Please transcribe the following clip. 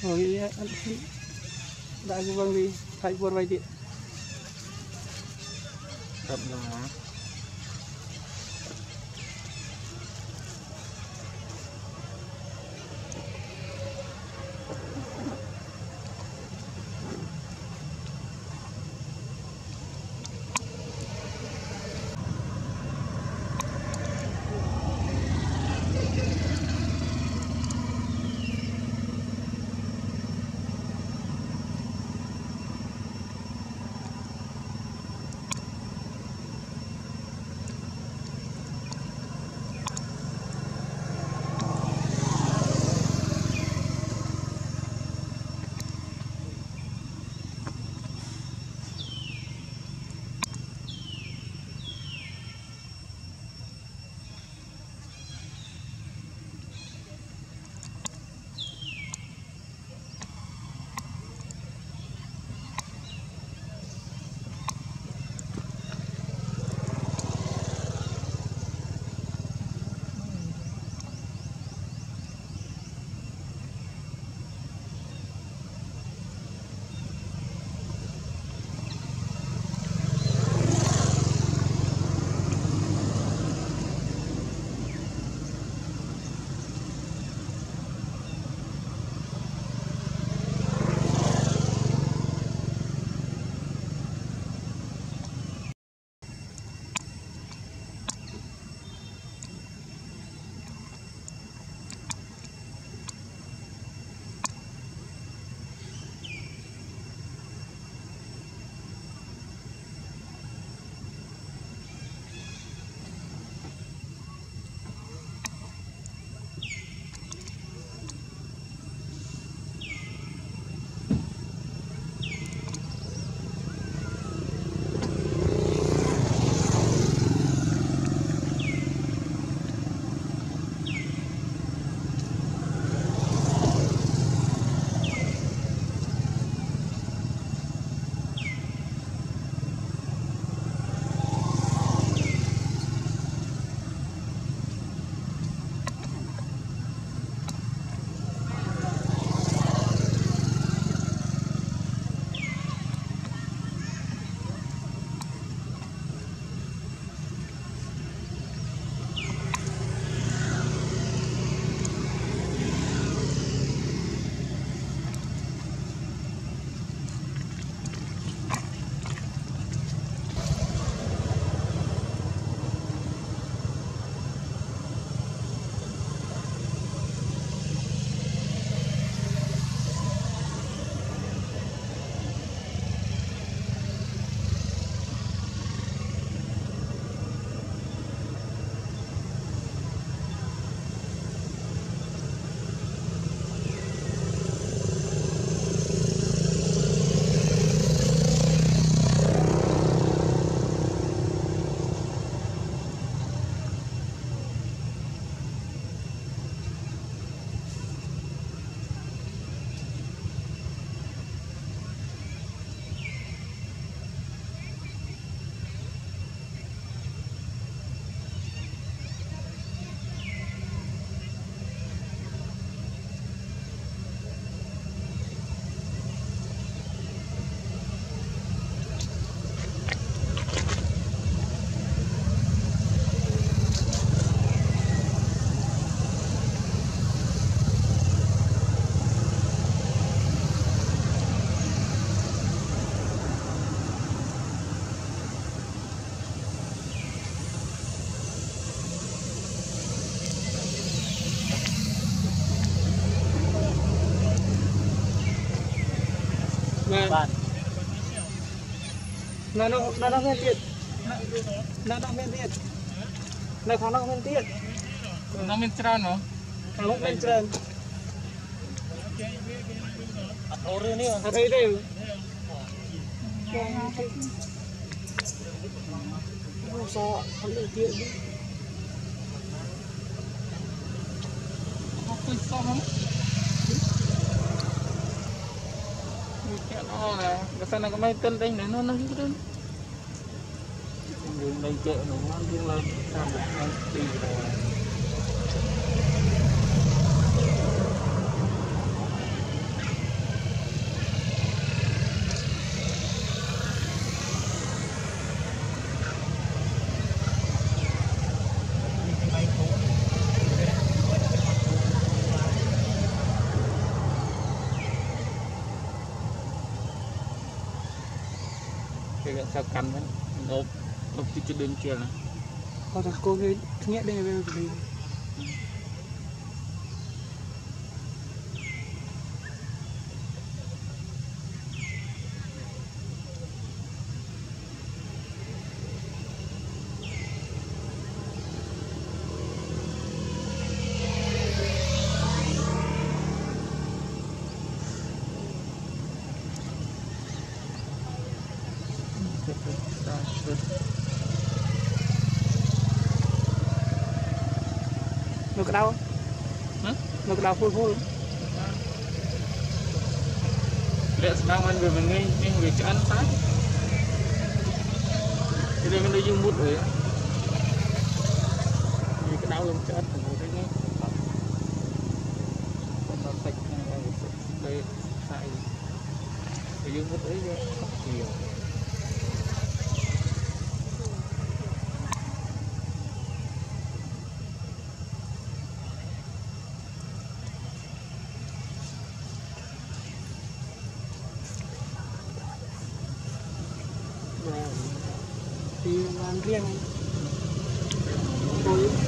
rồi đã vâng đi thay buồn vay điện tập là Bạn nó men tiệt nó men tiệt nó khá nó men tiệt nó men trơn hả? nó men trơn Ở đây nè. ở đây đều sao không được tiện đi Không sao không? Nó là sao nó có mấy tên đây nữa nó cái đó đường đây chợ nó ngon riêng lên sao mà đi rồi cái sao cắn vẫn ốp ốp cái đường chiều này có thể cô cái nghĩa đây về gì nó cái đau nó cái đau phun phun lẽ đang ăn về mình ngay về cho ăn sáng cái đây mình đi dùng mút rồi vì cái đau lông cho ăn của đấy nhé còn nó sạch đây sai để dùng mút đấy nhiều thì làm riêng tôi